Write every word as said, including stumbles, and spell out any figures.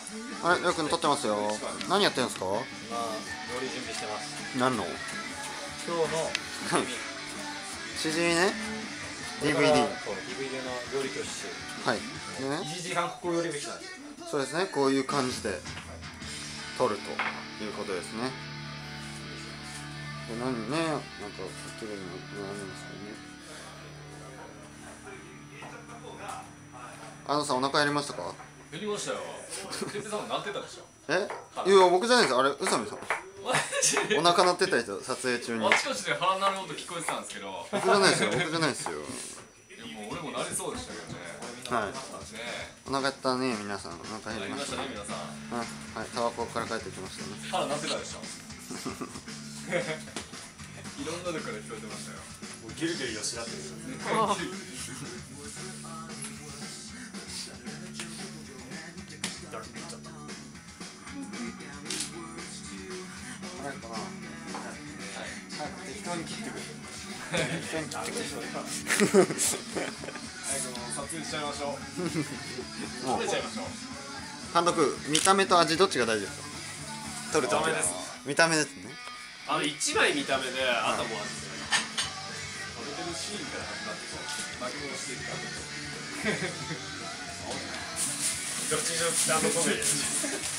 あれ、りょうくん撮ってますよ。何やってるんですか？ 今、料理準備してます。 何の？ 今日のしじみね。ディーブイディー。 そう、ディーブイディー の料理教室。 はい。でね。 いちじかんここ寄りべきなんですよ。 そうですね。こういう感じで撮るということですね。これ何ね、なんか綺麗になるんですかね。あのさん、お腹減りましたか？ やりましたよ。てっぺさんもなってたでしょ。 え？いや、僕じゃないです。あれ、宇佐美さん。 マジでお腹鳴ってた人、撮影中に。 あちこちで腹鳴る音聞こえてたんですけど。 僕じゃないですよ。僕じゃないですよ。 いやもう俺もなりそうでしたけどね。 はい。 ねお腹減ったね、皆さん。お腹減やりましねりましたたね。 皆さん。 あ、はい、タバコから帰ってきましたね。 腹鳴ってたでしょ。いろんなとこから聞こえてましたよ。 もうギュルギュルよしらってる。 あれかな。早く適当に切ってくれ。適当に切ってくれ。 早くもう撮影しちゃいましょう。 もう撮れちゃいましょう。 監督、見た目と味どっちが大事ですか？撮るとき見た目です。 見た目ですね。 あの一枚見た目で、あともう食べてるシーンから始まってこう巻き戻していくか。 どっちにしろスタンドコメディです。